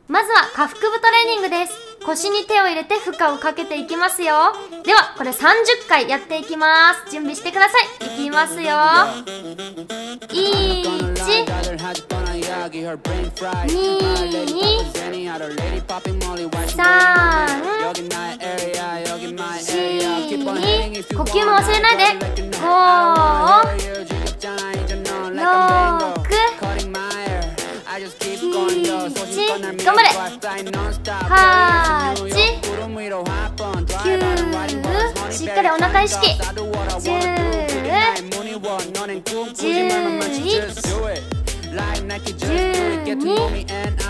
まずは下腹部トレーニングです。腰に手を入れて負荷をかけていきますよ。ではこれ30回やっていきます。準備してください。いきますよ。1、2、3、4、呼吸も忘れないで。5、6、頑張れ。8、9、しっかりお腹意識。10、11、12、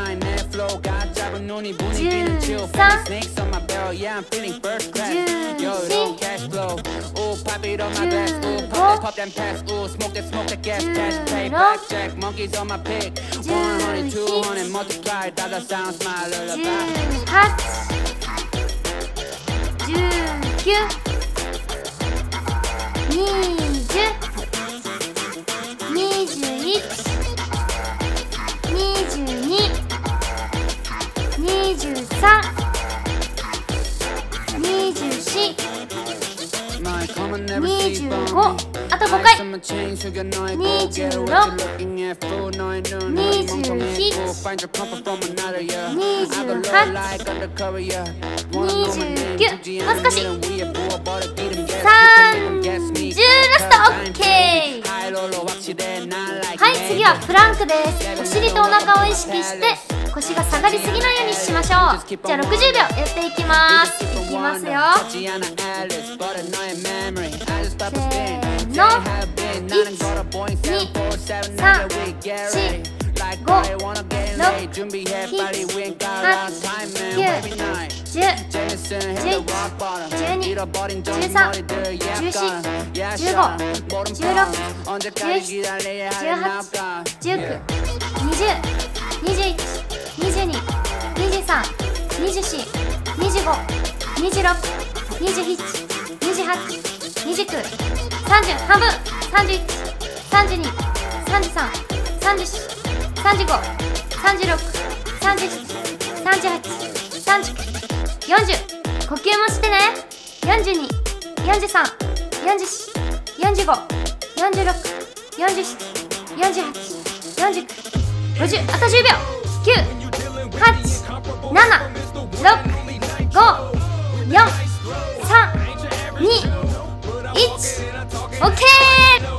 あと5回。26、27、29、もう少し。30、ラスト。 OK。 はい、次はプランクです。お尻とお腹を意識して腰が下がりすぎないようにしましょう。じゃあ60秒やっていきます。いきますよ。せーの。1、2、3、4、5、6、7、8、9、10、11、12、13、14、15、16、17、18、19、20、21、22、23、24、25、26、27、28、29、30、半分、31、32、33、34、35、36、37、38、39、40。呼吸もしてね。42、43、44、45、46、47、48、49、50。あと10秒。9、8、7、6、5、4、3、2、1。オッケー。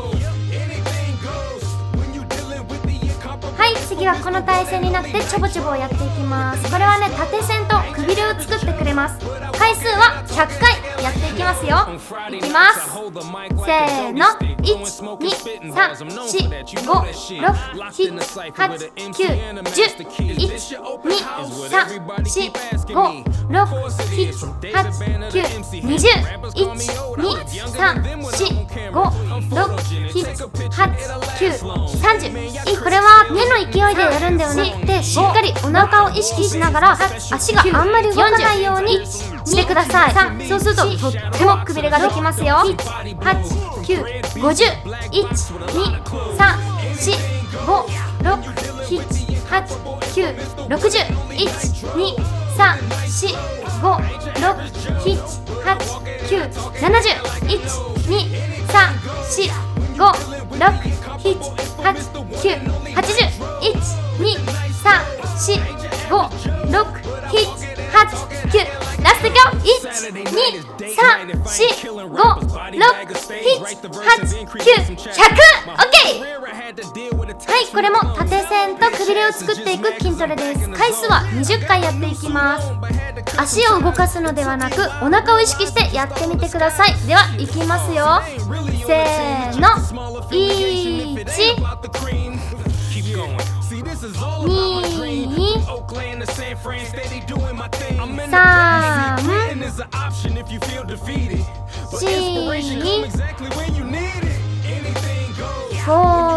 はい、次はこの体勢になってちょぼちょぼをやっていきます。これはね、縦線とくびれを作ってくれます。回数は100回やっていきますよ。いきます。せーの。1、2、3、4、5、6、7、8、9、10。1、2、3、4、5、6、7、8、9、20。1、2、3、4、5、6、7、8、9、30。これは目の勢いでやるんだよね。で、しっかりお腹を意識しながら足があんまり動かないようにしてください。そうするととってもくびれができますよ。8、9、50。1、2、3、4、5、6、7、8、9、60。1、2、3、4、5、6、7、8、9、70。1、2、3、4、5、6、7、8、9、80。1、2、3、4、5、6、7、8、9。ラストいくよ。1、2、3、4、5、6、7、8、9、100。オッケー。はい、これも縦線とくびれを作っていく筋トレです。回数は20回やっていきます。足を動かすのではなくお腹を意識してやってみてください。では、いきますよ。せーの。1、2、3、4、5、6、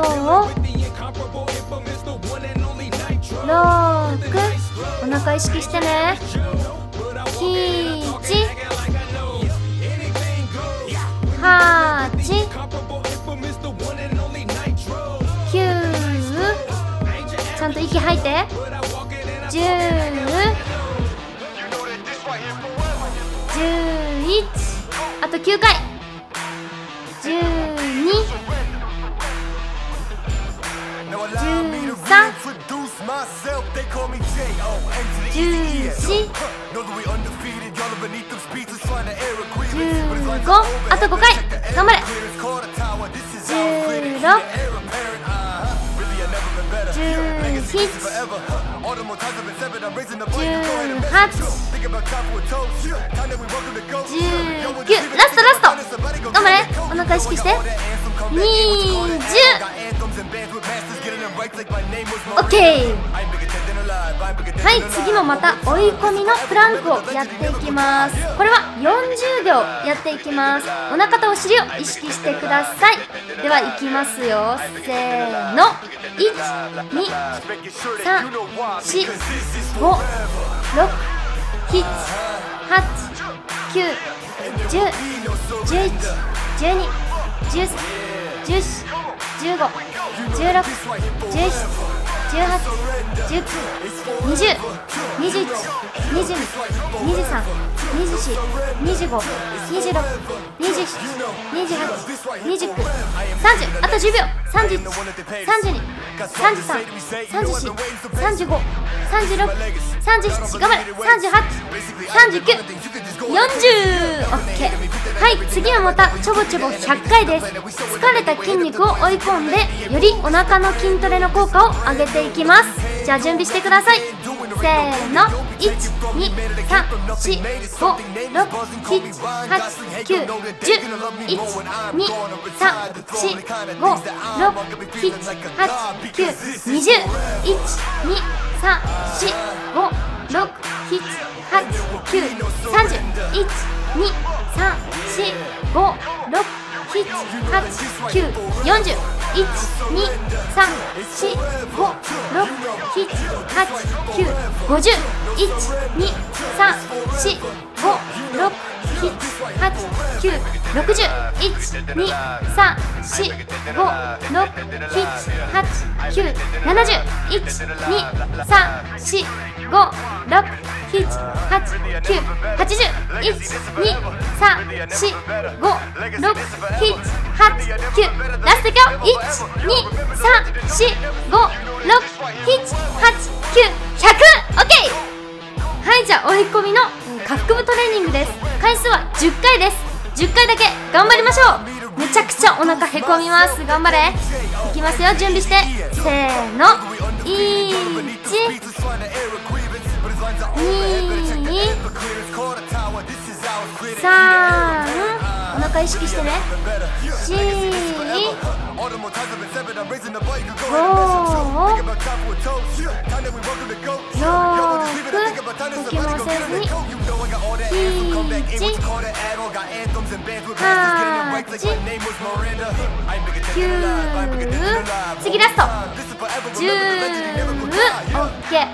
お腹意識してね。7、8、9、ちゃんと息吐いて。10、 あと9回。12、13、14、15、あと5回。頑張れ。16、17、18、19、ラストラスト。頑張れ。お腹意識して。20。オッケー。はい、次もまた追い込みのプランクをやっていきます。これは40秒やっていきます。お腹とお尻を意識してください。ではいきますよ。せーの。1、2、3、4、5、6、7、8、9、10、11、12、13、14、15、16、17、18、19、20、21、22、23、24、25、26、27、28、29、30、あと10秒。31、32、33、34、35、36、37、頑張れ。38、39、40。オッケー。はい、次はまたちょぼちょぼ100回です。疲れた筋肉を追い込んでよりお腹の筋トレの効果を上げていきます。じゃあ準備してください。せーの。1、2、3、4、5、6、7、8、9、10、1、2、3、4、5、6、7、8、9、20、1、2、3、4、5、6、7、8、9、30、1、2、3、4、5、6、7、8、9、40、1、2、3、4、5、6、7、8、9、50、1、2、3、4、5、6、7、8、9、60、1、2、3、4、5、6、7、8、9、70、1、2、3、4、5、6、7、8、9、80、1、2、3、4、5、6、7、8、9、ラストいくよ。1、2、3、4、5、6、7、8、9、100。オッケー。はい、じゃあ追い込みの下腹部トレーニングです。回数は10回です。10回だけ頑張りましょう。めちゃくちゃお腹へこみます。頑張れ。いきますよ。準備して。せーの。1、2、3、お腹意識してね。4、5、6、呼吸もせずに7、8、9、次ラスト10。オッケー。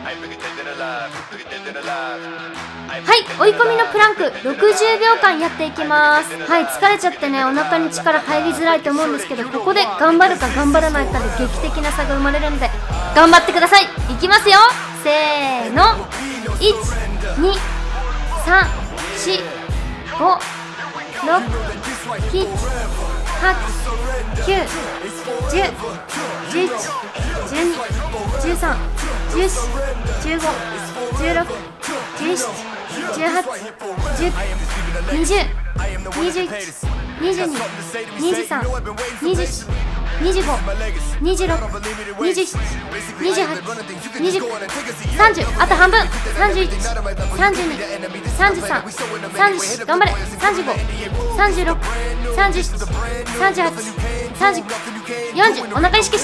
はい、追い込みのプランク60秒間やっていきます。はい、疲れちゃってね、お腹に力入りづらいと思うんですけど、ここで頑張るか頑張らないかで劇的な差が生まれるので頑張ってください。いきますよ。せーの。1、2、3、4、5、6、7、8、9、10、11、12、13、14、15、16、17、18、19、20、21、22、23、24、25、26、27、28、29、30、あと半分。31、32、33、34、頑張れ。35、36、37、38、39、40、お腹意識して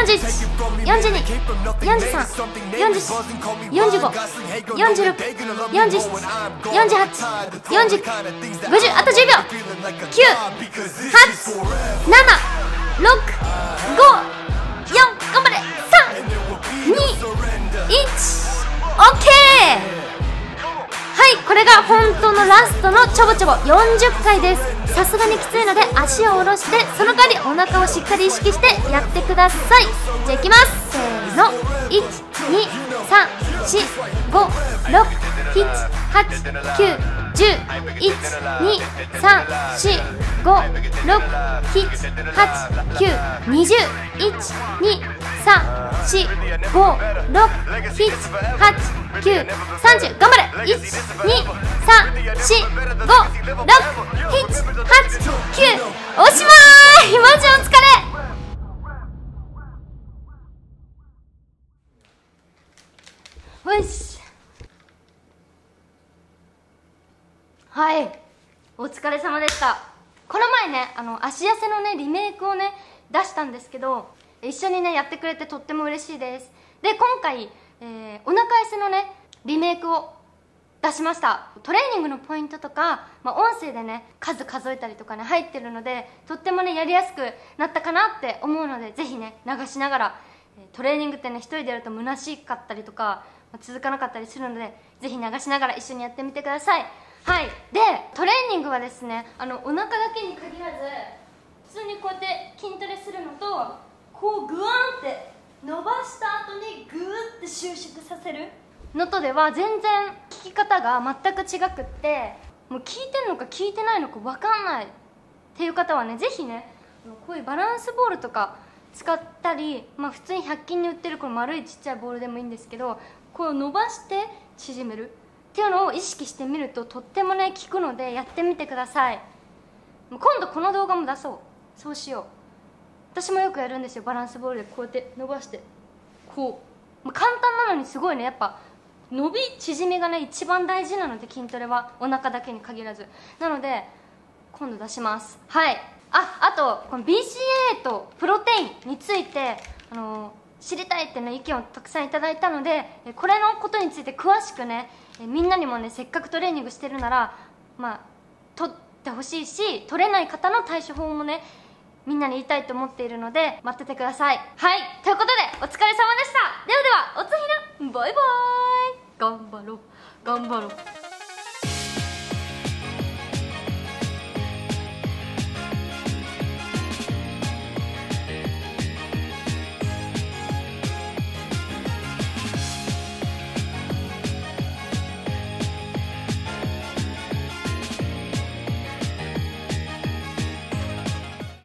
。41、42、43、44、45、46、47、48、49、50、あと10秒。9、8、7、6、5、4、頑張れ。3、2、1、オッケー。はい、これが本当のラストのちょぼちょぼ40回です。さすがにきついので足を下ろして、その代わりお腹をしっかり意識してやってください。じゃあいきます。せーの。1、2、3、4、5、6、7、8、9、10、 12345678920123456789030頑張れ。123456789おしまーい。マジお疲れ。よし、はい、お疲れ様でした。この前ね、足痩せのねリメイクをね出したんですけど、一緒にねやってくれてとっても嬉しいです。で、今回、お腹痩せのねリメイクを出しました。トレーニングのポイントとか、音声でね数数えたりとかね入ってるので、とってもねやりやすくなったかなって思うので、ぜひね流しながら、トレーニングってね一人でやると虚しかったりとか続かなかったりするので、ぜひ流しながら一緒にやってみてください。はい。で、トレーニングはですね、お腹だけに限らず、普通にこうやって筋トレするのと、こうグワーンって伸ばした後にグーって収縮させるのとでは全然効き方が全く違くって、もう効いてんのか効いてないのか分かんないっていう方はね、ぜひねこういうバランスボールとか使ったり、普通に100均に売ってるこの丸いちっちゃいボールでもいいんですけど、こう伸ばして縮めるっていうのを意識してみるととってもね効くので、やってみてください。今度この動画も出そう。そうしよう。私もよくやるんですよ。バランスボールでこうやって伸ばしてこう、簡単なのにすごいね、やっぱ伸び縮みがね一番大事なので、筋トレはお腹だけに限らずなので、今度出します。はい。あとこの BCAA とプロテインについて知りたいってね意見をたくさんいただいたので、これのことについて詳しくねみんなにもね、せっかくトレーニングしてるなら取ってほしいし、取れない方の対処法もねみんなに言いたいと思っているので待っててください。はい、ということでお疲れ様でした。ではではおつひな、バイバーイ。頑張ろう頑張ろう。